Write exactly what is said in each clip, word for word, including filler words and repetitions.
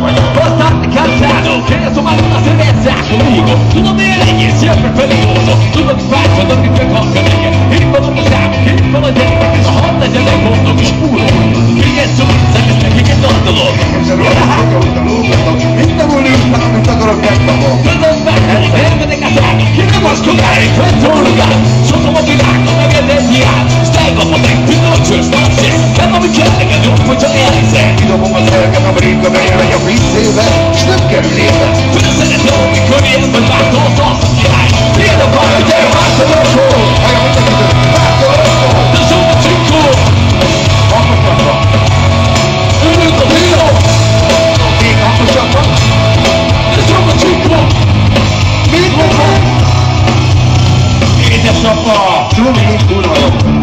bastante cansado, quieres tomar una cerveza conmigo. Tu no me eliges, siempre peligroso. Tú lo que fai quando mi fai con amiche. E quando lo siamo, che quando te la honda già del mondo che spuro. Che che su, sai che che tanto lo. Inte voluta, inte går att hjälpa på. Quando aspetta, verde de casaco, che ne può scopare questo lugar. Sotto motivato, ma che del diavolo. Stai con me, tu non c'è spazio. Che non mi chiede che non puoi giocare in sé. Dopo ma se che non brinco me io io pizzive. Snacca lite. Tu se ne trovi con il quel fatto so che hai. Io non voglio te fatto dopo. Hai avuto che fatto dopo. Tu sono cinque. Quanto tempo? Un minuto fino. Sì, quanto tempo? Tu sono cinque. Minuto. Che ti soppo. Tu mi dici culo.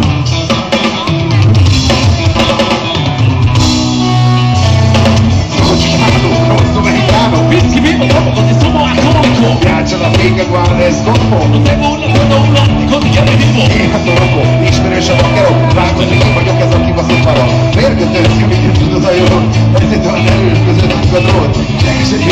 Whisky vivo dopo così sono a tronco. Piace la figa, guarda e scopo. Non sei nulla quando un attimo di chiave vivo. Én hát a rokok, ismerős a vakerok. Látod, én vagyok ez a kibaszott para. Mérgető, szívét tudod a jól. Ezért talán erős közöttünk a drót. Nekes egy